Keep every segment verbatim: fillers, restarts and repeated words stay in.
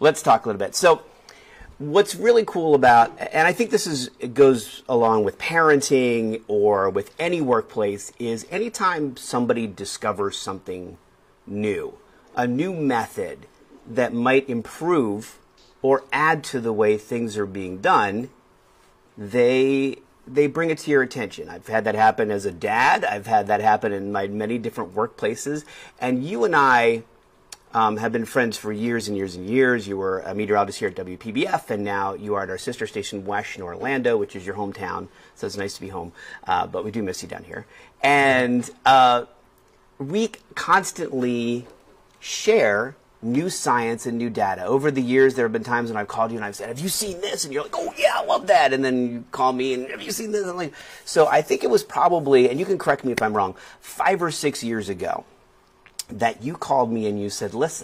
let's talk a little bit. So what's really cool about, and I think this is it goes along with parenting or with any workplace, is anytime somebody discovers something new, a new method that might improve or add to the way things are being done, they they bring it to your attention. I've had that happen as a dad. I've had that happen in my many different workplaces. And you and I um, have been friends for years and years and years. You were a meteorologist here at W P B F, and now you are at our sister station, Wesh in Orlando, which is your hometown. So it's nice to be home. Uh, but we do miss you down here. And uh, we constantly share new science and new data. Over the years, there have been times when I've called you and I've said, have you seen this? And you're like, oh, yeah, I love that. And then you call me and have you seen this? And I'm like, so I think it was probably, and you can correct me if I'm wrong, five or six years ago that you called me and you said, listen,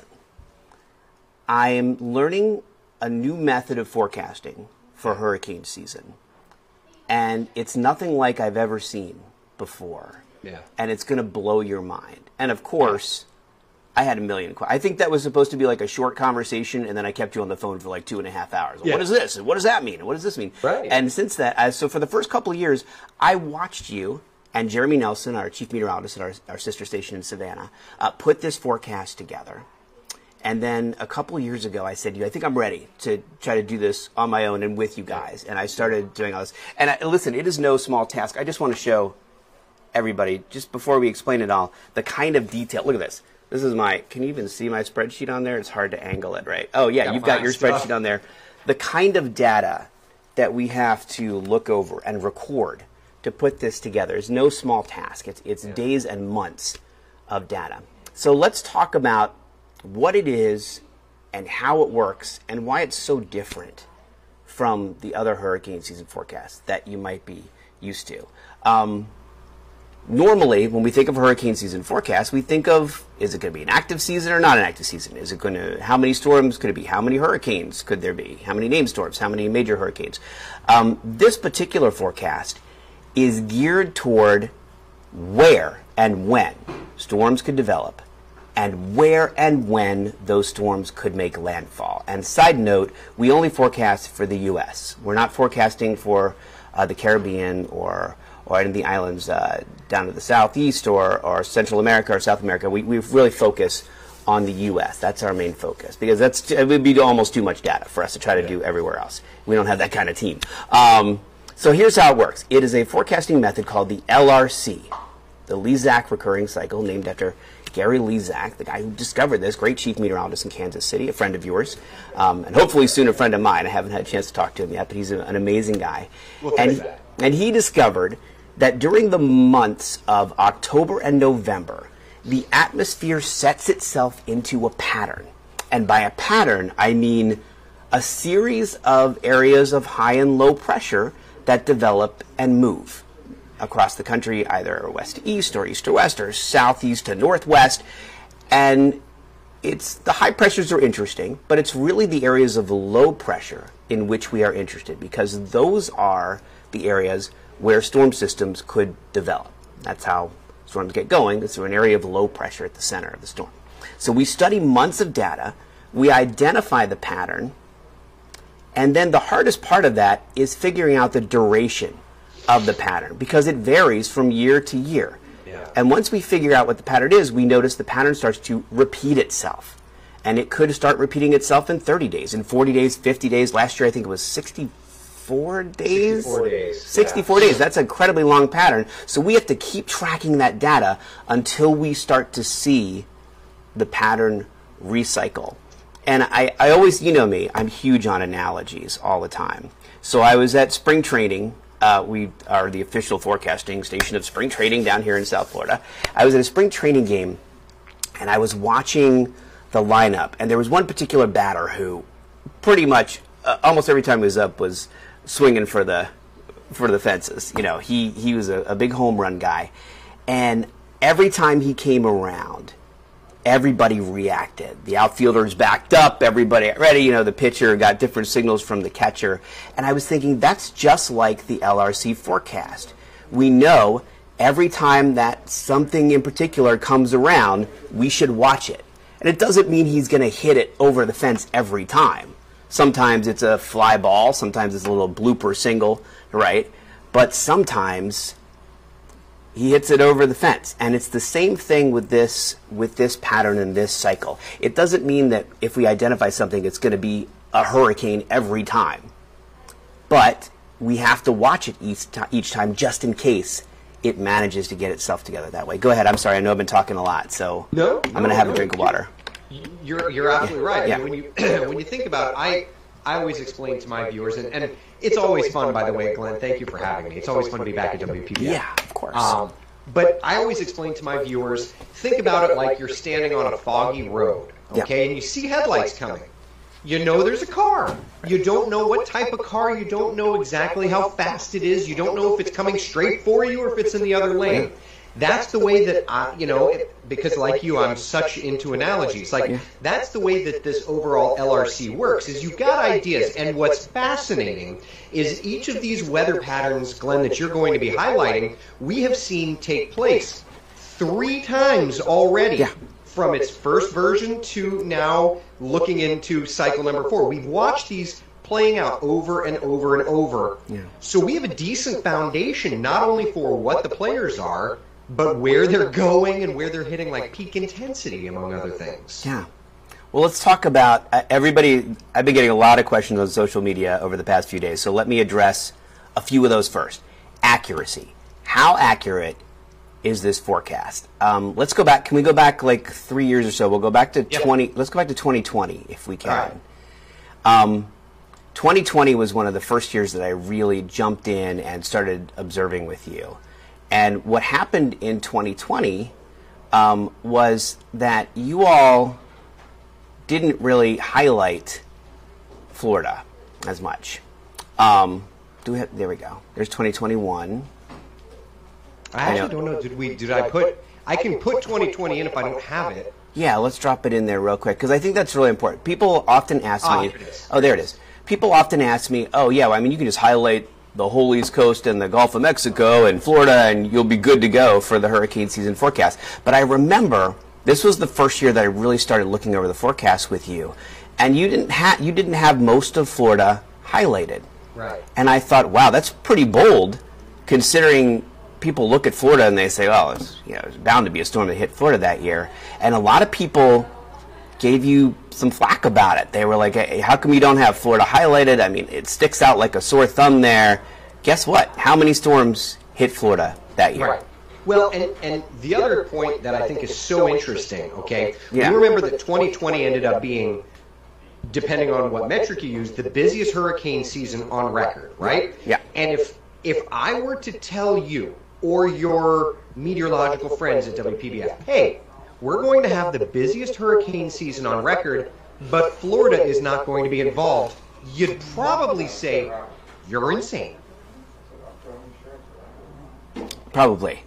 I am learning a new method of forecasting for hurricane season. And it's nothing like I've ever seen before. Yeah. And it's going to blow your mind. And of course, I had a million questions. I think that was supposed to be like a short conversation, and then I kept you on the phone for like two and a half hours. Well, yeah. What is this? And what does that mean? And what does this mean? Right. And since that, uh, so for the first couple of years, I watched you and Jeremy Nelson, our chief meteorologist at our, our sister station in Savannah, uh, put this forecast together. And then a couple of years ago, I said to you, I think I'm ready to try to do this on my own and with you guys. And I started doing all this. And I, listen, it is no small task. I just want to show everybody, just before we explain it all, the kind of detail. Look at this. This is my, can you even see my spreadsheet on there? It's hard to angle it, right? Oh, yeah, you've got your spreadsheet on there. The kind of data that we have to look over and record to put this together is no small task. It's, it's yeah. days and months of data. So let's talk about what it is and how it works and why it's so different from the other hurricane season forecasts that you might be used to. Um, Normally, when we think of a hurricane season forecast, we think of, is it going to be an active season or not an active season? Is it going to, how many storms could it be? How many hurricanes could there be? How many named storms? How many major hurricanes? Um, this particular forecast is geared toward where and when storms could develop and where and when those storms could make landfall. And side note, we only forecast for the U S. We're not forecasting for uh, the Caribbean or or in the islands uh, down to the southeast or, or Central America or South America. We, we really focus on the U S. That's our main focus because that's it would be almost too much data for us to try to yeah. do everywhere else. We don't have that kind of team. Um, so here's how it works. It is a forecasting method called the L R C, the Lezak recurring cycle, named after Gary Lezak, the guy who discovered this, great chief meteorologist in Kansas City, a friend of yours, um, and hopefully soon a friend of mine. I haven't had a chance to talk to him yet, but he's a, an amazing guy. We'll and, he, and he discovered that during the months of October and November, the atmosphere sets itself into a pattern. And by a pattern, I mean a series of areas of high and low pressure that develop and move across the country, either west to east or east to west or southeast to northwest. And it's the high pressures are interesting, but it's really the areas of low pressure in which we are interested because those are the areas where storm systems could develop. That's how storms get going. It's through an area of low pressure at the center of the storm. So we study months of data, we identify the pattern, and then the hardest part of that is figuring out the duration of the pattern because it varies from year to year. Yeah. And once we figure out what the pattern is, we notice the pattern starts to repeat itself. And it could start repeating itself in thirty days, in forty days, fifty days. Last year I think it was sixty Four days? sixty-four days. sixty-four yeah. days. That's an incredibly long pattern. So we have to keep tracking that data until we start to see the pattern recycle. And I, I always, you know me, I'm huge on analogies all the time. So I was at spring training. Uh, we are the official forecasting station of spring training down here in South Florida. I was at a spring training game, and I was watching the lineup. And there was one particular batter who pretty much, uh, almost every time he was up, was swinging for the for the fences. You know, he he was a, a big home run guy, and every time he came around, everybody reacted. The outfielders backed up, everybody ready. You know, the pitcher got different signals from the catcher, and I was thinking that's just like the L R C forecast. We know every time that something in particular comes around, we should watch it. And it doesn't mean he's going to hit it over the fence every time. Sometimes it's a fly ball, sometimes it's a little blooper single, right? But sometimes he hits it over the fence. And it's the same thing with this with this pattern and this cycle. It doesn't mean that if we identify something, it's going to be a hurricane every time. But we have to watch it each, each time just in case it manages to get itself together that way. Go ahead. I'm sorry. I know I've been talking a lot, so no, I'm going to have no, a drink of water. You're you're absolutely right. Yeah. When you when you think about it, I I always explain to my viewers, and, and it's always fun, by the way, Glenn. Thank you for having me. It's always fun to be back at W P B F. Yeah, of course. Um, but I always explain to my viewers, think about it like you're standing on a foggy road, okay, yeah. and you see headlights coming. You know there's a car. You don't know what type of car. You don't know exactly how fast it is. You don't know if it's coming straight for you or if it's in the other lane. That's the way that I, you know, it, because like you, I'm such into analogies. Like, yeah. that's the way that this overall L R C works, is you've got ideas. And what's fascinating is each of these weather patterns, Glenn, that you're going to be highlighting, we have seen take place three times already. Yeah. From its first version to now looking into cycle number four. We've watched these playing out over and over and over. Yeah. So we have a decent foundation, not only for what the players are, but where they're going and where they're hitting like peak intensity, among other things. Yeah. Well, let's talk about uh, everybody. I've been getting a lot of questions on social media over the past few days, so let me address a few of those first. Accuracy. How accurate is this forecast? Um, let's go back. Can we go back like three years or so? We'll go back to yep. twenty. Let's go back to twenty twenty if we can. Right. Um, twenty twenty was one of the first years that I really jumped in and started observing with you. And what happened in twenty twenty um, was that you all didn't really highlight Florida as much. Um, do we have, there we go. There's twenty twenty-one. I actually I don't know. Did we? Did I put? I can put twenty twenty in if I don't have it. Yeah, let's drop it in there real quick because I think that's really important. People often ask ah, me. Here it is. Oh, there it is. People often ask me, "Oh, yeah, well, I mean, you can just highlight the whole East Coast and the Gulf of Mexico and Florida, and you'll be good to go for the hurricane season forecast." But I remember this was the first year that I really started looking over the forecast with you, and you didn't have you didn't have most of Florida highlighted. Right. And I thought, wow, that's pretty bold, considering people look at Florida and they say, "Oh, it's, you know, it's bound to be a storm that hit Florida that year." And a lot of people gave you some flack about it. They were like, "Hey, how come you don't have Florida highlighted? I mean, it sticks out like a sore thumb there." Guess what? How many storms hit Florida that year? Right. Well, and, and the other point that I think is so interesting, okay, yeah. you remember that twenty twenty ended up being, depending on what metric you use, the busiest hurricane season on record, right? Yeah. And if if I were to tell you or your meteorological friends at W P B F, hey, we're going to have the busiest hurricane season on record, but Florida is not going to be involved, you'd probably say, you're insane. Probably.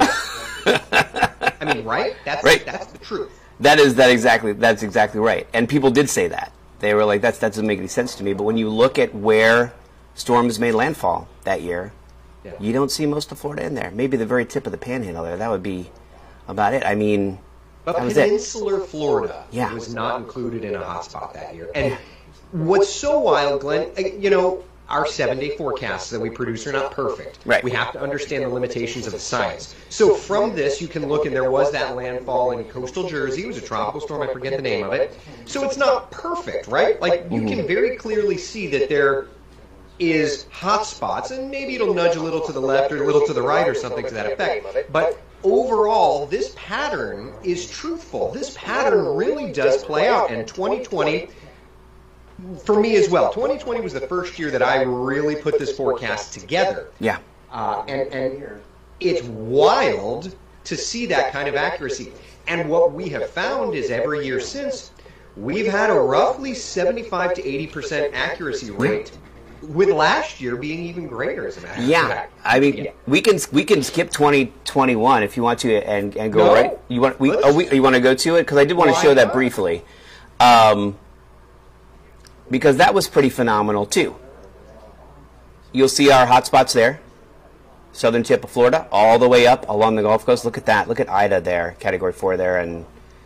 I mean, right? That's right. That's the truth. That is that exactly. That's exactly right. And people did say that. They were like, "That's that doesn't make any sense to me." But when you look at where storms made landfall that year, yeah. you don't see most of Florida in there. Maybe the very tip of the Panhandle there. That would be about it. I mean, but that was Peninsular it. Florida yeah. was not included in a hotspot that year. And what's so wild, Glenn, you know, our seven-day forecasts that we produce are not perfect. Right. We have to understand the limitations of the science. So from this, you can look, and there was that landfall in coastal Jersey. It was a tropical storm. I forget the name of it. So it's not perfect, right? Like, you can very clearly see that there is hot spots, and maybe it'll nudge a little to the left or a little to the right or something to that effect. But overall, this pattern is truthful. This pattern really does play out, and twenty twenty... for me as well, twenty twenty was the first year that I really put this forecast together. Yeah. Uh, and, and it's wild to see that kind of accuracy. And what we have found is every year since, we've had a roughly seventy-five to eighty percent accuracy rate, with last year being even greater as a matter of yeah. fact. I mean, Yeah. we can we can skip twenty twenty-one if you want to and, and go No. right. You want we, oh, we you want to go to it because I did want to Why show that not? briefly. Um, because that was pretty phenomenal too. You'll see our hotspots there, southern tip of Florida, all the way up along the Gulf Coast. Look at that. Look at Ida there, Category Four there, and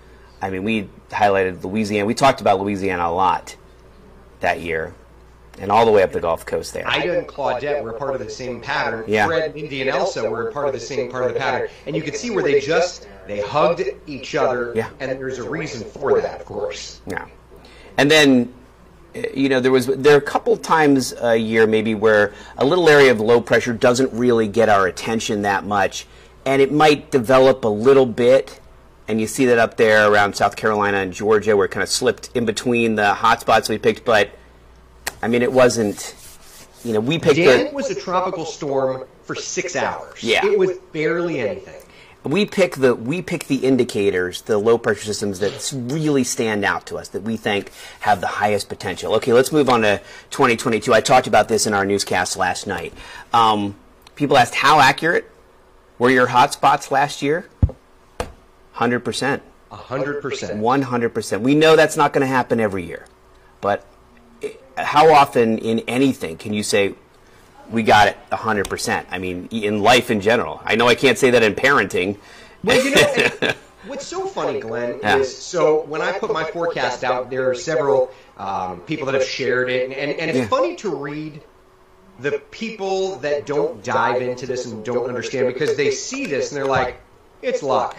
I mean, we highlighted Louisiana. We talked about Louisiana a lot that year, and all the way up the Gulf Coast there. Ida and Claudette were a part of the same pattern. Yeah. Fred, Mindy, and Elsa were a part of the same part of the pattern. And you could see where they just, they hugged each other, Yeah. and there's a reason for that, of course. Yeah. And then, you know, there was there are a couple times a year maybe where a little area of low pressure doesn't really get our attention that much, and it might develop a little bit. And you see that up there around South Carolina and Georgia, where it kind of slipped in between the hot spots we picked. But, I mean, it wasn't, you know, we picked Dan the, was a tropical storm for six hours. Yeah. It was barely anything. we pick the we pick the indicators, the low pressure systems that really stand out to us, that we think have the highest potential. Okay, let's move on to twenty twenty-two. I talked about this in our newscast last night. Um, people asked, how accurate were your hot spots last year? one hundred percent. one hundred percent. one hundred percent. We know that's not going to happen every year. But how often in anything can you say, we got it one hundred percent? I mean, in life in general. I know I can't say that in parenting. Well, you know, what's so funny, Glenn, Yeah. is so when I put my forecast out, there are several um, people that have shared it. And, and, and it's Yeah. funny to read the people that don't dive into this and don't understand, because they see this and they're like, it's luck.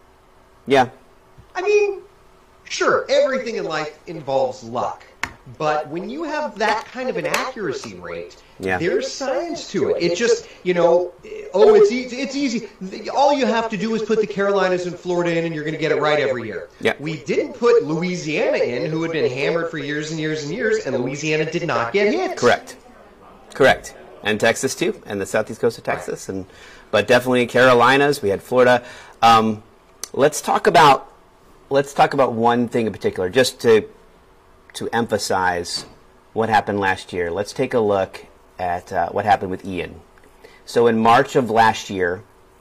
Yeah. I mean, sure, everything in life involves luck. But when you have that kind of an accuracy rate, Yeah. there's science to it. It just, you know, oh, it's easy. It's easy. All you have to do is put the Carolinas and Florida in, and you're going to get it right every year. Yeah. We didn't put Louisiana in, who had been hammered for years and years and years, and Louisiana did not get hit. Correct. Correct. And Texas too, and the southeast coast of Texas, and but definitely Carolinas. We had Florida. Um, let's talk about let's talk about one thing in particular, just to to emphasize what happened last year. Let's take a look at uh, what happened with Ian. So in March of last year,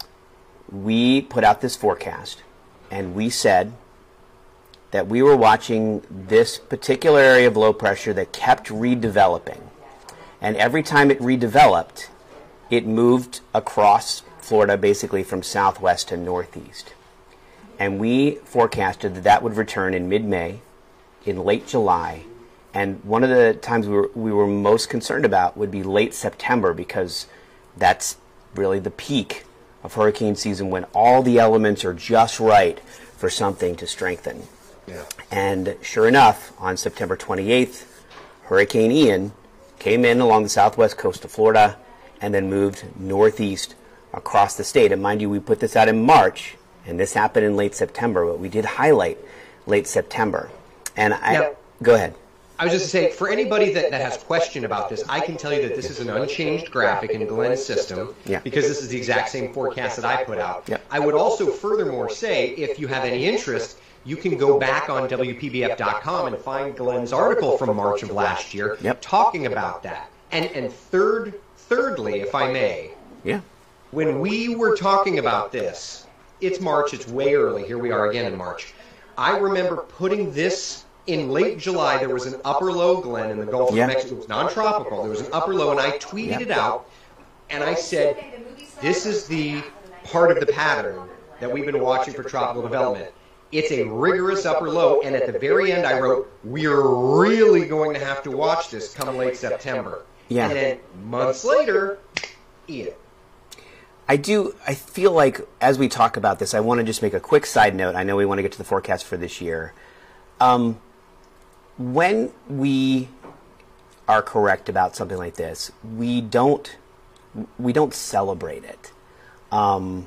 we put out this forecast, and we said that we were watching this particular area of low pressure that kept redeveloping. And every time it redeveloped, it moved across Florida, basically from southwest to northeast. And we forecasted that that would return in mid-May, in late July, and one of the times we were, we were most concerned about would be late September, because that's really the peak of hurricane season, when all the elements are just right for something to strengthen. Yeah. And sure enough, on September twenty-eighth, Hurricane Ian came in along the southwest coast of Florida and then moved northeast across the state. And mind you, we put this out in March, and this happened in late September, but we did highlight late September. And I, Now- go ahead. I was just saying, for anybody that, that has question about this, I can tell you that this is an unchanged graphic in Glenn's system, Yeah. because this is the exact same forecast that I put out. Yep. I would also furthermore say, if you have any interest, you can go back on W P B F dot com and find Glenn's article from March of last year Yep. talking about that. And, and third, thirdly, if I may, Yeah. when we were talking about this, it's March, it's way early, here we are again in March. I remember putting this in late July. There was an upper low, Glenn, in the Gulf Yeah. of Mexico. It was non-tropical. There was an upper low, and I tweeted Yeah. it out, and I said, this is the part of the pattern that we've been watching for tropical development. It's a rigorous upper low, and at the very end I wrote, we're really going to have to watch this come late September. Yeah. And then months later, Ian. I do, I feel like as we talk about this, I want to just make a quick side note. I know we want to get to the forecast for this year. Um, when we are correct about something like this, we don't, we don't celebrate it. Um,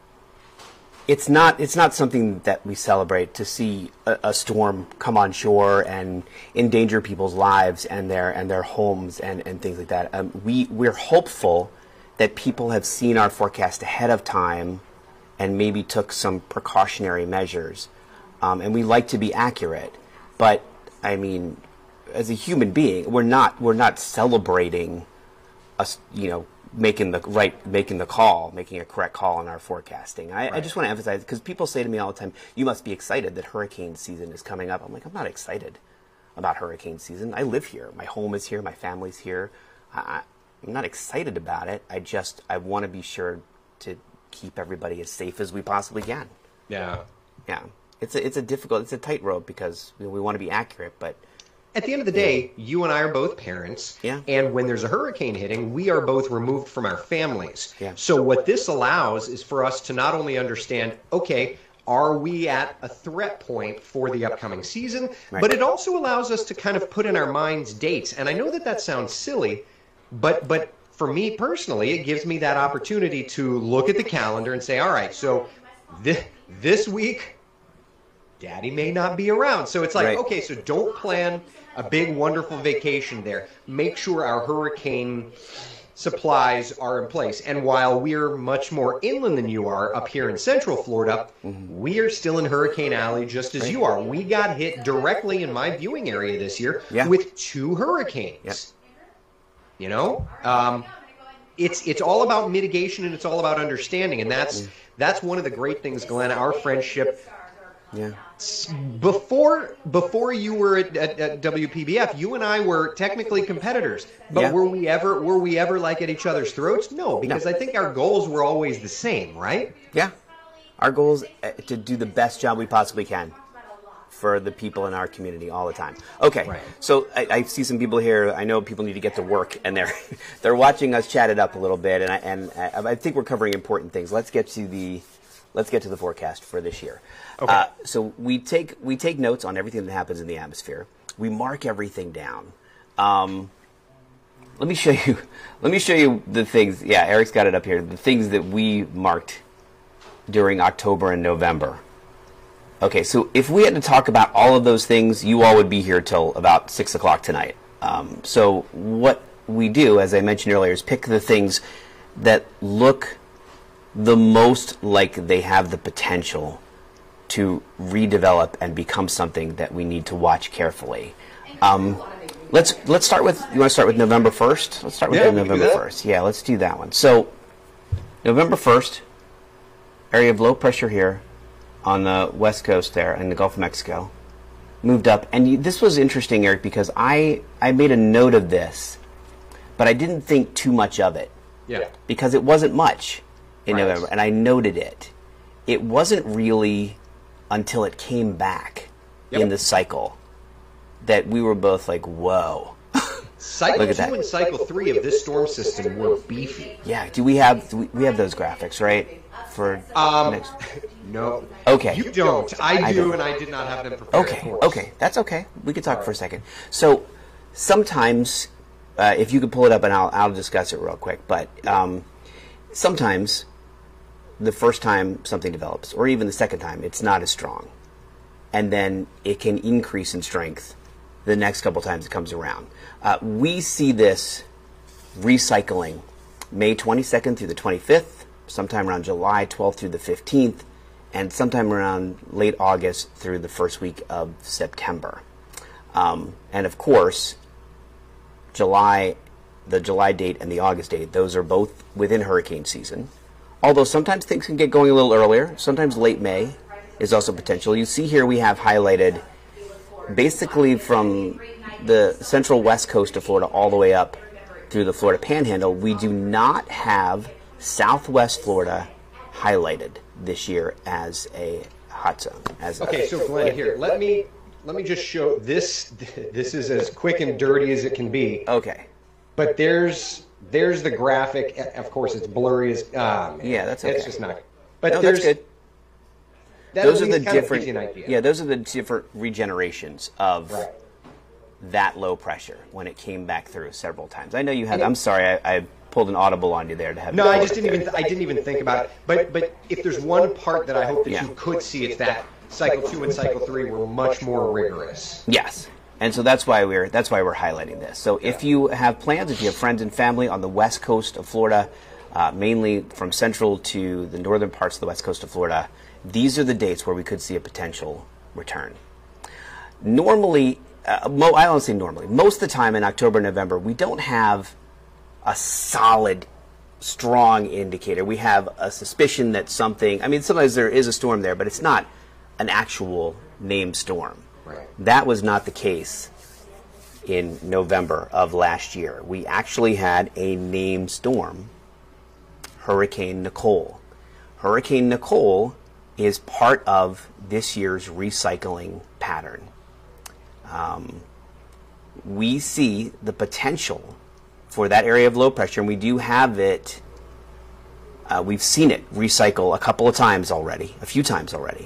it's not, it's not something that we celebrate to see a, a storm come on shore and endanger people's lives and their, and their homes and, and things like that. Um, we, we're hopeful that people have seen our forecast ahead of time and maybe took some precautionary measures. Um, and we like to be accurate. But, I mean, as a human being, we're not, we're not celebrating us, you know, making the right, making the call, making a correct call on our forecasting. I, Right. I just want to emphasize, because people say to me all the time, you must be excited that hurricane season is coming up. I'm like, I'm not excited about hurricane season. I live here. My home is here. My family's here. I, I, I'm not excited about it. I just, I want to be sure to keep everybody as safe as we possibly can. Yeah. Yeah. It's a, it's a difficult, it's a tightrope because we, we want to be accurate, but at the end of the day, you and I are both parents, yeah. and when there's a hurricane hitting, we are both removed from our families. Yeah. So what this allows is for us to not only understand, okay, are we at a threat point for the upcoming season, right. but it also allows us to kind of put in our minds dates. And I know that that sounds silly, but but for me personally, it gives me that opportunity to look at the calendar and say, all right, so this, this week, Daddy may not be around. So it's like, right. okay, so don't plan a big, wonderful vacation there. Make sure our hurricane supplies are in place. And while we're much more inland than you are up here in Central Florida, mm-hmm. we are still in Hurricane Alley just as right. you are. We got hit directly in my viewing area this year yeah. with two hurricanes. Yep. You know, um, it's it's all about mitigation and it's all about understanding. And that's mm. that's one of the great things, Glenn, our friendship. Yeah. Before before you were at, at, at W P B F, you and I were technically competitors. But yeah. were we ever were we ever like at each other's throats? No, because no. I think our goals were always the same, right? Yeah. Our goal is to do the best job we possibly can for the people in our community all the time. Okay. Right. So I, I see some people here. I know people need to get to work, and they're they're watching us chat it up a little bit, and I and I, I think we're covering important things. Let's get to the let's get to the forecast for this year. Okay. Uh, so we take we take notes on everything that happens in the atmosphere. We mark everything down. Um, let me show you. Let me show you the things. Yeah, Eric's got it up here. The things that we marked during October and November. Okay, so if we had to talk about all of those things, you all would be here till about six o'clock tonight. Um, so what we do, as I mentioned earlier, is pick the things that look the most like they have the potential to redevelop and become something that we need to watch carefully. Um, let's let's start with. You want to start with November first? Let's start with yeah, November first. Yeah, let's do that one. So November first, area of low pressure here on the west coast there in the Gulf of Mexico moved up, and you, this was interesting, Eric, because I I made a note of this, but I didn't think too much of it. Yeah. Because it wasn't much in right. November, and I noted it. It wasn't really until it came back yep. in the cycle that we were both like, whoa. Cycle two that. and cycle three of this storm system were beefy. Yeah, do we have do we, we have those graphics, right? For um, next... No. Okay. You don't. I, I do, don't. and I did not have them prepared. Okay, okay. That's okay. We could talk right. for a second. So sometimes, uh, if you could pull it up, and I'll, I'll discuss it real quick, but um, sometimes the first time something develops, or even the second time, it's not as strong. And then it can increase in strength the next couple times it comes around. Uh, we see this recycling May twenty-second through the twenty-fifth, sometime around July twelfth through the fifteenth, and sometime around late August through the first week of September. Um, and of course, July, the July date and the August date, those are both within hurricane season. Although sometimes things can get going a little earlier. Sometimes late May is also potential. You see here we have highlighted basically from the central west coast of Florida all the way up through the Florida Panhandle. We do not have Southwest Florida highlighted this year as a hot zone. As okay, a, so Glenn, here, let me let me just show this. This is as quick and dirty as it can be. Okay. But there's there's the graphic. Of course, it's blurry as. Ah, man, yeah, that's okay. It's just not. But no, there's, that's good. That those are the kind different. Of yeah, those are the different regenerations of right. that low pressure when it came back through several times. I know you had. I'm sorry, I, I pulled an audible on you there to have. No, I just didn't even. I didn't even think about it. But but if there's one part that I hope that yeah. you could see, it's that cycle two and cycle three were much more rigorous. Yes. And so that's why we're that's why we're highlighting this. So yeah. if you have plans, if you have friends and family on the west coast of Florida, uh, mainly from central to the northern parts of the west coast of Florida, these are the dates where we could see a potential return. Normally, uh, mo I don't say normally, most of the time in October and November, we don't have a solid, strong indicator. We have a suspicion that something, I mean, sometimes there is a storm there, but it's not an actual named storm. Right. That was not the case in November of last year. We actually had a named storm, Hurricane Nicole. Hurricane Nicole is part of this year's recycling pattern. Um, we see the potential for that area of low pressure, and we do have it. Uh, we've seen it recycle a couple of times already, a few times already.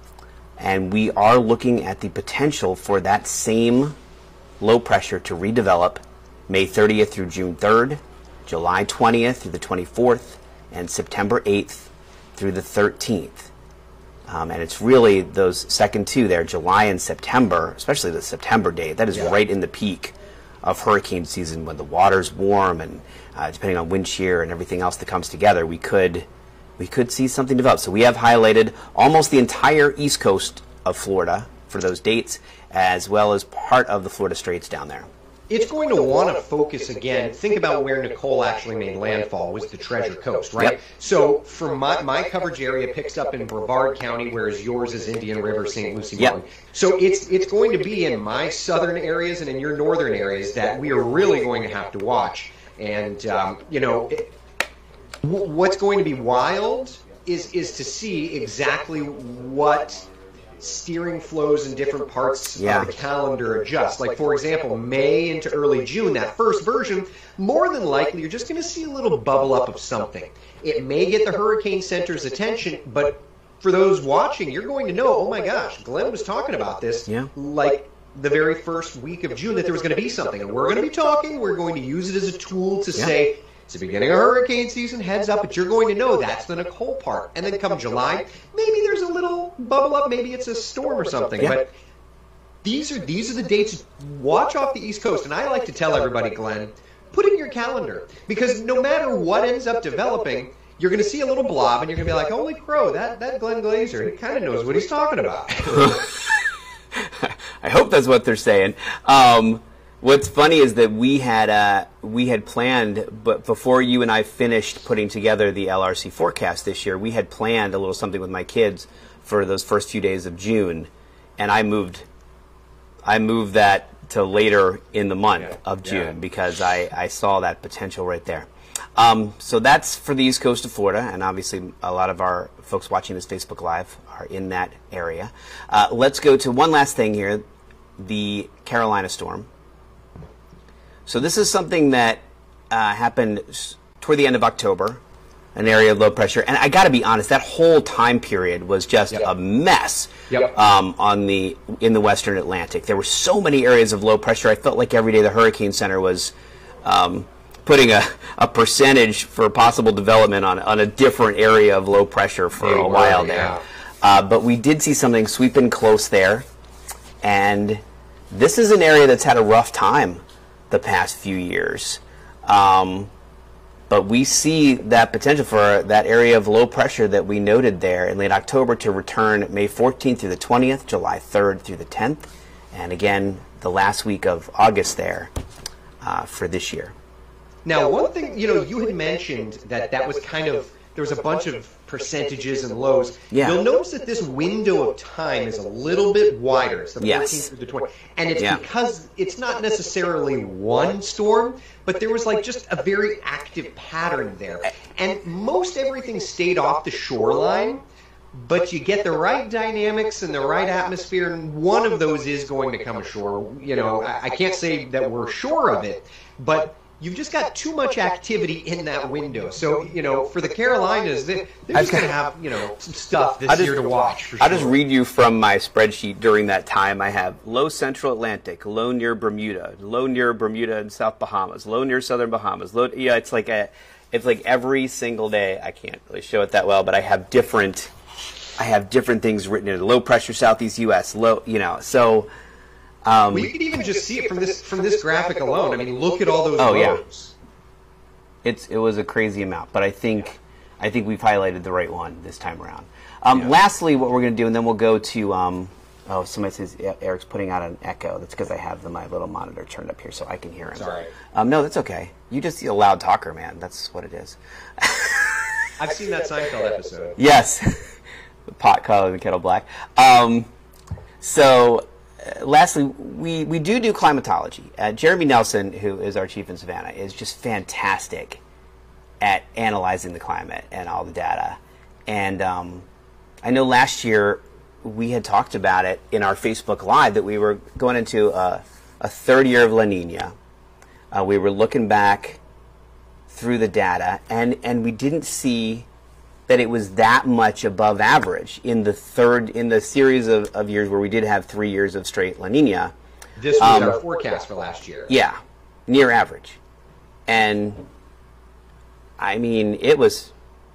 And we are looking at the potential for that same low pressure to redevelop May thirtieth through June third, July twentieth through the twenty-fourth, and September eighth through the thirteenth. Um, and it's really those second two there, July and September, especially the September date, that is yeah. right in the peak of hurricane season when the water's warm, and uh, depending on wind shear and everything else that comes together, we could we could see something develop. So we have highlighted almost the entire east coast of Florida for those dates, as well as part of the Florida Straits down there. It's going to want to focus again. Think about where Nicole actually made landfall, was the Treasure Coast, right? Yep. So for my, my coverage area picks up in Brevard County, whereas yours is Indian River, Saint Lucie yep. Mountain. So it's it's going to be in my southern areas and in your northern areas that we are really going to have to watch. And, um, you know, it, w- what's going to be wild is is to see exactly what steering flows in different parts yeah. of the calendar adjust. Like, for example, May into early June, that first version, more than likely you're just going to see a little bubble up of something. It may get the Hurricane Center's attention, but for those watching, you're going to know, oh my gosh, Glenn was talking about this yeah. like the very first week of June, that there was going to be something. And we're going to be talking, we're going to use it as a tool to yeah. say, it's the beginning of hurricane season, heads up, but you're going to know that's the Nicole part. And then come July, maybe there's a little bubble up, maybe it's a storm or something. Yeah. But these are these are the dates. Watch off the East Coast. And I like to tell everybody, Glenn, put it in your calendar. Because no matter what ends up developing, you're going to see a little blob, and you're going to be like, holy crow, that, that Glenn Glazer, he kind of knows what he's talking about. I hope that's what they're saying. Um, What's funny is that we had uh, we had planned, but before you and I finished putting together the L R C forecast this year, we had planned a little something with my kids for those first few days of June, and I moved I moved that to later in the month yeah. of June yeah. because I, I saw that potential right there. Um, so that's for the east coast of Florida, and obviously a lot of our folks watching this Facebook Live are in that area. Uh, let's go to one last thing here, the Carolina storm. So this is something that uh, happened toward the end of October, an area of low pressure. And I got to be honest, that whole time period was just yep. a mess yep. um, on the in the Western Atlantic. There were so many areas of low pressure. I felt like every day the Hurricane Center was um, putting a, a percentage for possible development on, on a different area of low pressure for they a were, while yeah. there. Uh, but we did see something sweep in close there. And this is an area that's had a rough time the past few years. Um, but we see that potential for that area of low pressure that we noted there in late October to return May fourteenth through the twentieth, July third through the tenth, and again the last week of August there uh, for this year. Now, one thing, you know, you had mentioned that that was kind of, there was a bunch of percentages and lows. Yeah. You'll notice that this window of time is a little bit wider. It's the yes. fourteenth through the twentieth. And it's yeah. because it's not necessarily one storm, but there was like just a very active pattern there. And most everything stayed off the shoreline, but you get the right dynamics and the right atmosphere, and one of those is going to come ashore. You know, I, I can't say that we're sure of it, but you've just got too much activity in that window. So, you know, for the Carolinas, they, they're just going to have, you know, some stuff this just, year to watch. For I'll sure. just read you from my spreadsheet during that time. I have low central Atlantic, low near Bermuda, low near Bermuda and South Bahamas, low near southern Bahamas. Low, yeah, it's like a, it's like every single day. I can't really show it that well, but I have different, I have different things written in it. Low pressure southeast U S, low, you know, so. Um, well, you could even just see it from this from this graphic alone. I mean, look at all those oh, lows. Yeah. It's it was a crazy amount, but I think I think we've highlighted the right one this time around. Um, yeah. Lastly, what we're going to do, and then we'll go to um, oh, somebody says Eric's putting out an echo. That's because I have the, my little monitor turned up here so I can hear him. Sorry. Um, no, that's okay. You just see a loud talker, man. That's what it is. I've seen that Seinfeld episode. Yes, the pot calling the kettle black. Um, so. Uh, lastly, we, we do do climatology. Uh, Jeremy Nelson, who is our chief in Savannah, is just fantastic at analyzing the climate and all the data. And um, I know last year we had talked about it in our Facebook Live that we were going into a, a third year of La Nina. Uh, we were looking back through the data, and, and we didn't see that it was that much above average in the third in the series of, of years where we did have three years of straight La Nina. This was um, our forecast for last year. Yeah, near average. And I mean, it was.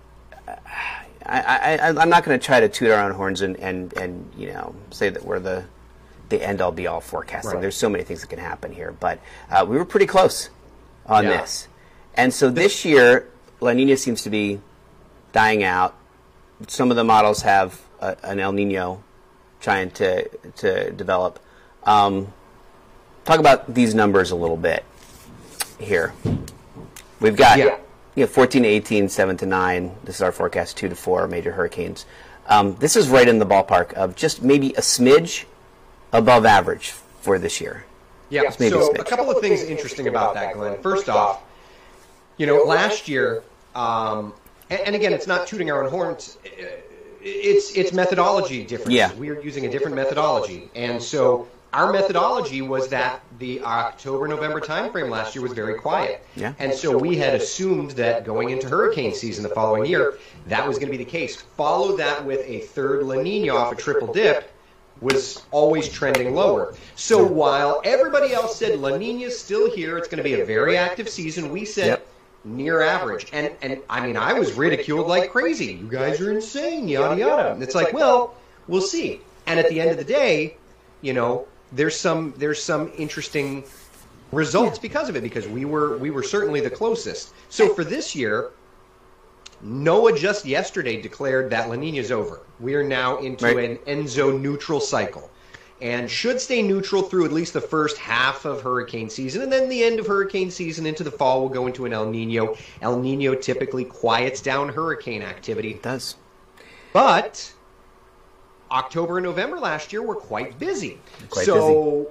I, I, I'm not going to try to toot our own horns and, and, and you know say that we're the the end all be all forecasting. Right. There's so many things that can happen here, but uh, we were pretty close on yeah. this. And so this year, La Nina seems to be dying out. Some of the models have a, an El Nino trying to to develop. Um, talk about these numbers a little bit here. We've got yeah. you know, fourteen to eighteen, seven to nine. This is our forecast, two to four major hurricanes. Um, this is right in the ballpark of just maybe a smidge above average for this year. Yeah, so a, a couple of things interesting about that, Glenn. First off, you know, last year, um, and, and again, it's not tooting our own horns, it's it's methodology difference. Yeah. We are using a different methodology. And so our methodology was that the October-November timeframe last year was very quiet. Yeah. And so we had assumed that going into hurricane season the following year, that was going to be the case. Follow that with a third La Nina off a triple dip, was always trending lower. So while everybody else said La Nina's still here, it's going to be a very active season, we said yep. near average. And, and I mean, I was ridiculed like crazy. You guys are insane, yada, yada. And it's like, well, we'll see. And at the end of the day, you know, there's some there's some interesting results because of it, because we were we were certainly the closest. So for this year, NOAA just yesterday declared that La Nina's over. We are now into right. an Enzo neutral cycle and should stay neutral through at least the first half of hurricane season, and then the end of hurricane season into the fall will go into an El Nino. El Nino typically quiets down hurricane activity. It does. But October and November last year were quite busy. Quite so, busy.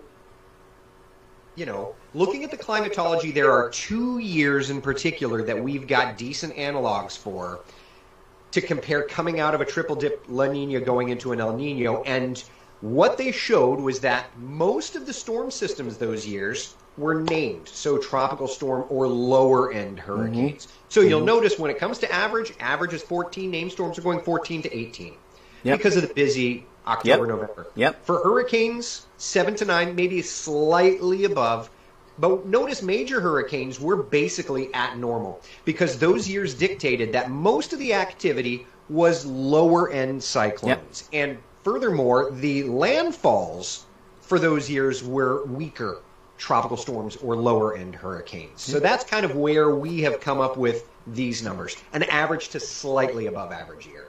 you know, looking at the climatology, there are two years in particular that we've got decent analogs for to compare coming out of a triple dip La Nina going into an El Nino. And what they showed was that most of the storm systems those years were named, so tropical storm or lower end hurricanes. Mm-hmm. So you'll mm-hmm. notice when it comes to average, average is fourteen, named storms are going fourteen to eighteen. Yep. Because of the busy October, yep. November. Yep. For hurricanes, seven to nine, maybe slightly above. But notice major hurricanes were basically at normal because those years dictated that most of the activity was lower-end cyclones. Yep. And furthermore, the landfalls for those years were weaker tropical storms or lower-end hurricanes. So that's kind of where we have come up with these numbers, an average to slightly above average year.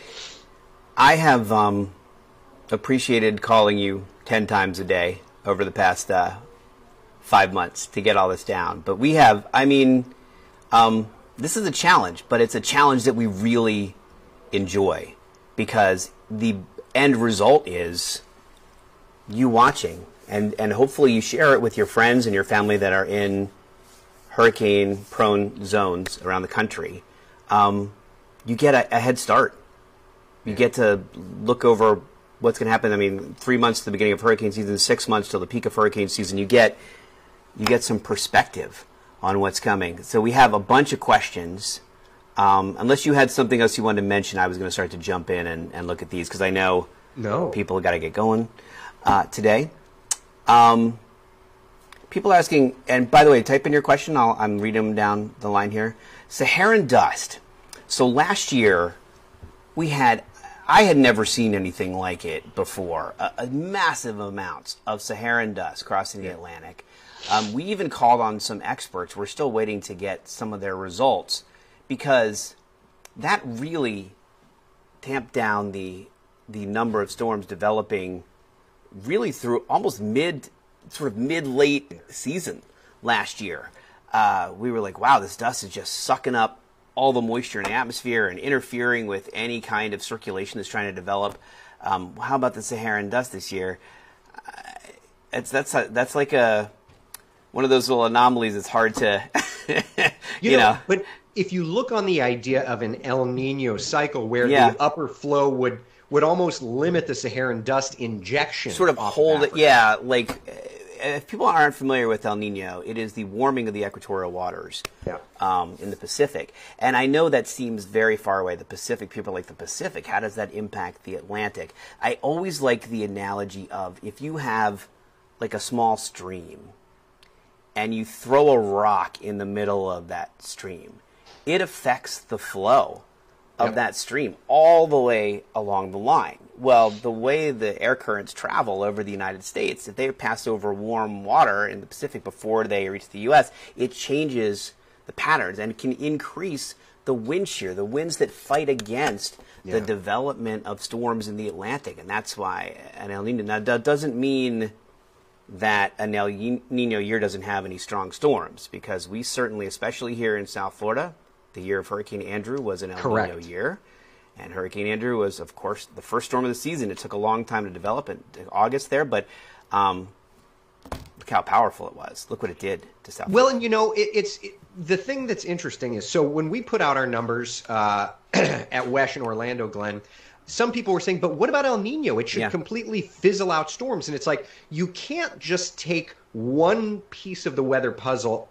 I have um, appreciated calling you ten times a day over the past uh, five months to get all this down. But we have, I mean, um, this is a challenge, but it's a challenge that we really enjoy because the end result is you watching, and, and hopefully you share it with your friends and your family that are in hurricane-prone zones around the country. Um, you get a, a head start. You get to look over what's going to happen. I mean, three months to the beginning of hurricane season, six months till the peak of hurricane season. You get you get some perspective on what's coming. So we have a bunch of questions. Um, unless you had something else you wanted to mention, I was going to start to jump in and, and look at these because I know no. people have got to get going uh, today. Um, people are asking, and by the way, type in your question. I'll, I'm reading them down the line here. Saharan dust. So last year we had. I had never seen anything like it before. A, a massive amounts of Saharan dust crossing the Atlantic. Um, we even called on some experts. We're still waiting to get some of their results because that really tamped down the the number of storms developing really through almost mid, sort of mid-late season last year. Uh, we were like, wow, this dust is just sucking up all the moisture in the atmosphere and interfering with any kind of circulation that's trying to develop. Um, how about the Saharan dust this year? Uh, it's that's a, that's like a one of those little anomalies. It's hard to, you, you know, know. But if you look on the idea of an El Nino cycle where yeah. the upper flow would would almost limit the Saharan dust injection. Sort of off hold of it, yeah, like, if people aren't familiar with El Nino, it is the warming of the equatorial waters Yeah. um, in the Pacific. And I know that seems very far away, the Pacific. People are like, the Pacific, how does that impact the Atlantic? I always like the analogy of if you have like a small stream and you throw a rock in the middle of that stream, it affects the flow of Yep. that stream all the way along the line. Well, the way the air currents travel over the United States, if they pass over warm water in the Pacific before they reach the U S, it changes the patterns and can increase the wind shear, the winds that fight against Yeah. the development of storms in the Atlantic. And that's why an El Nino, now that doesn't mean that an El Nino year doesn't have any strong storms, because we certainly, especially here in South Florida, the year of Hurricane Andrew was an El Correct. Nino year. And Hurricane Andrew was, of course, the first storm of the season. It took a long time to develop in August there, but um, look how powerful it was. Look what it did to South Well, Florida. and you know, it, it's it, the thing that's interesting is, so when we put out our numbers uh, at Wesh and Orlando, Glenn, some people were saying, but what about El Nino? It should Yeah. completely fizzle out storms. And it's like, you can't just take one piece of the weather puzzle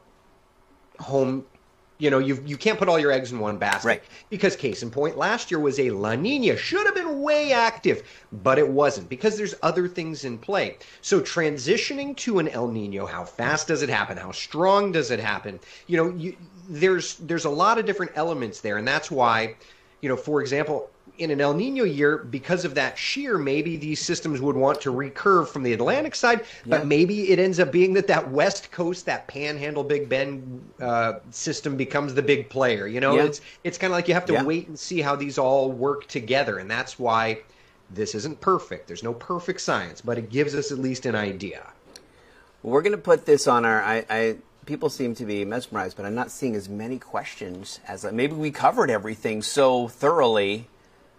home. You know, you you can't put all your eggs in one basket. Right. Because case in point, last year was a La Nina. Should have been way active, but it wasn't, because there's other things in play. So transitioning to an El Nino, how fast does it happen? How strong does it happen? You know, you, there's there's a lot of different elements there, and that's why, you know, for example, in an El Nino year, because of that shear, maybe these systems would want to recurve from the Atlantic side, but Yeah. maybe it ends up being that that West Coast, that Panhandle Big Bend uh, system becomes the big player. You know, Yeah. it's it's kind of like you have to Yeah. wait and see how these all work together, and that's why this isn't perfect. There's no perfect science, but it gives us at least an idea. We're going to put this on our... I, I People seem to be mesmerized, but I'm not seeing as many questions as... Maybe we covered everything so thoroughly.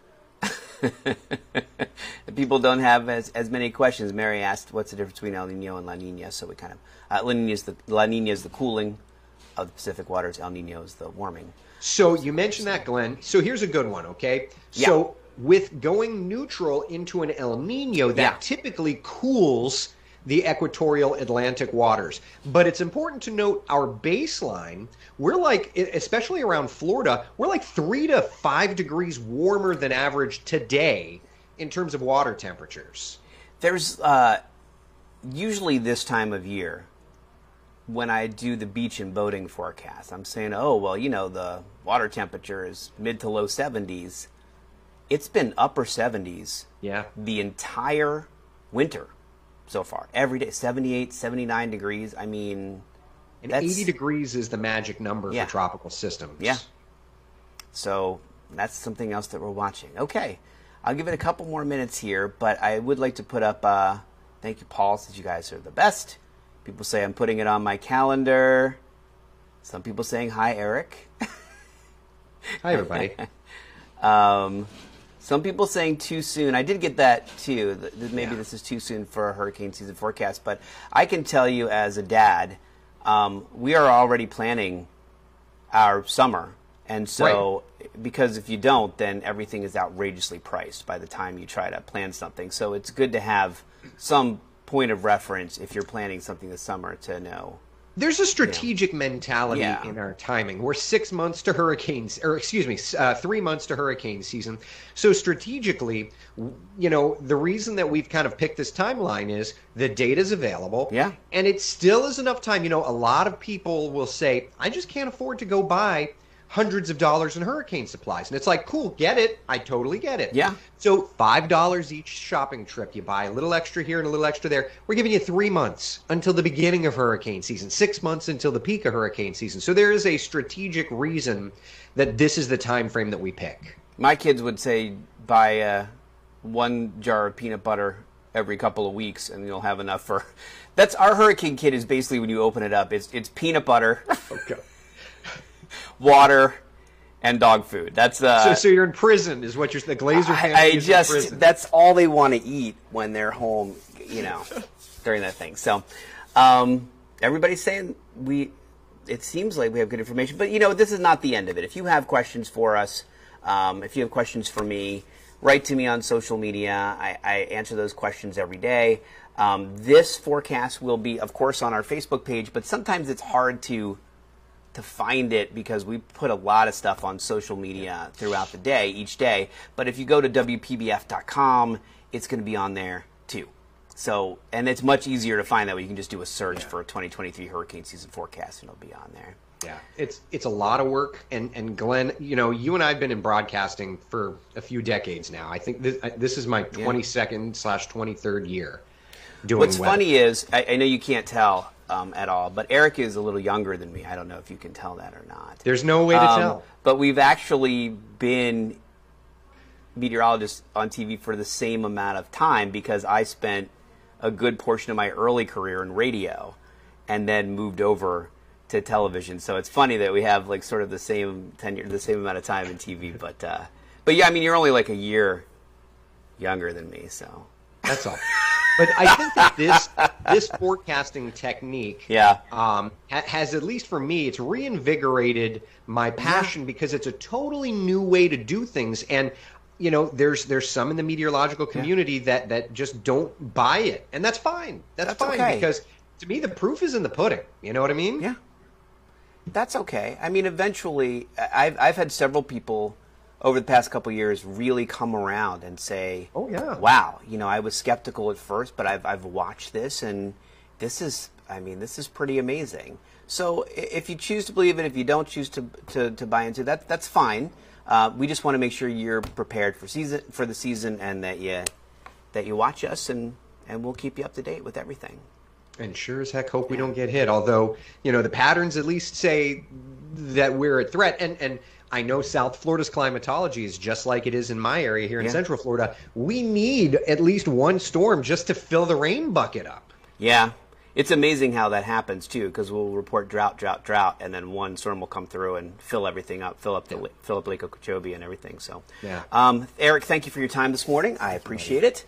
People don't have as, as many questions. Mary asked, what's the difference between El Nino and La Nina? So we kind of... Uh, La, Nina is the, La Nina is the cooling of the Pacific waters. El Nino is the warming. So you mentioned that, Glenn. So here's a good one, okay? So with going neutral into an El Nino, that Yeah. typically cools the equatorial Atlantic waters. But it's important to note our baseline, we're like, especially around Florida, we're like three to five degrees warmer than average today in terms of water temperatures. There's uh, usually this time of year, when I do the beach and boating forecast, I'm saying, oh, well, you know, the water temperature is mid to low seventies. It's been upper seventies Yeah. the entire winter so far. Every day, seventy-eight, seventy-nine degrees. I mean, And that's, eighty degrees is the magic number Yeah. for tropical systems. Yeah. So that's something else that we're watching. Okay. I'll give it a couple more minutes here, but I would like to put up, uh, thank you, Paul, says you guys are the best. People say I'm putting it on my calendar. Some people saying, hi, Eric. Hi, everybody. Um, some people saying too soon. I did get that too. That that maybe Yeah. this is too soon for a hurricane season forecast. But I can tell you as a dad, um, we are already planning our summer. And so, because if you don't, then everything is outrageously priced by the time you try to plan something. So it's good to have some point of reference if you're planning something this summer to know. There's a strategic mentality Yeah. in our timing. We're six months to hurricanes, or excuse me, uh, three months to hurricane season. So strategically, w- you know, the reason that we've kind of picked this timeline is the data's available. Yeah. And it still is enough time. You know, a lot of people will say, I just can't afford to go buy hundreds of dollars in hurricane supplies. And it's like, cool, get it. I totally get it. Yeah. So five dollars each shopping trip. You buy a little extra here and a little extra there. We're giving you three months until the beginning of hurricane season, six months until the peak of hurricane season. So there is a strategic reason that this is the time frame that we pick. My kids would say buy uh, one jar of peanut butter every couple of weeks, and you'll have enough for. That's our hurricane kit. Is basically when you open it up, it's it's peanut butter, Okay. water, and dog food. That's uh. So, so you're in prison, is what you're. The Glazer family I, I is in just prison. that's all they want to eat when they're home, you know, during that thing. So, um, everybody's saying we. It seems like we have good information, but you know, this is not the end of it. If you have questions for us, um, if you have questions for me, write to me on social media. I, I answer those questions every day. Um, this forecast will be, of course, on our Facebook page, but sometimes it's hard to to find it because we put a lot of stuff on social media throughout the day, each day. But if you go to W P B F dot com, it's going to be on there too. So, and it's much easier to find that way. You can just do a search yeah. for a twenty twenty-three hurricane season forecast, and it'll be on there. Yeah, it's it's a lot of work, and, and Glenn, you know, you and I have been in broadcasting for a few decades now. I think this this is my twenty-second slash twenty-third year doing What's weather. funny is, I, I know you can't tell um, at all, but Eric is a little younger than me. I don't know if you can tell that or not. There's no way to um, tell. But we've actually been meteorologists on T V for the same amount of time because I spent a good portion of my early career in radio and then moved over to television. So it's funny that we have like sort of the same tenure, the same amount of time in T V. But uh, but yeah, I mean, you're only like a year younger than me, so that's all. But I think that this this forecasting technique, yeah, um, ha- has at least for me, it's reinvigorated my passion because it's a totally new way to do things. And you know, there's there's some in the meteorological community yeah. that that just don't buy it, and that's fine. That's, that's fine okay. because to me, the proof is in the pudding. You know what I mean? Yeah. That's okay. I mean, eventually, I've I've had several people over the past couple of years really come around and say, "Oh yeah, wow, you know, I was skeptical at first, but I've I've watched this, and this is, I mean, this is pretty amazing." So if you choose to believe it, if you don't choose to to, to buy into that, that's fine. Uh, we just want to make sure you're prepared for season for the season, and that you that you watch us, and and we'll keep you up to date with everything. And sure as heck hope we don't get hit. Although, you know, the patterns at least say that we're at threat. And and I know South Florida's climatology is just like it is in my area here in yeah. Central Florida. We need at least one storm just to fill the rain bucket up. Yeah. It's amazing how that happens, too, because we'll report drought, drought, drought, and then one storm will come through and fill everything up, fill up the yeah. fill up Lake Okeechobee and everything. So, yeah. um, Eric, thank you for your time this morning. I appreciate it.